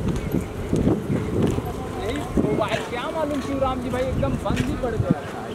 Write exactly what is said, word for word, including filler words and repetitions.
यही मोबाइल क्या मालूम शिवराम जी भाई एकदम बंद ही पड़ गया था।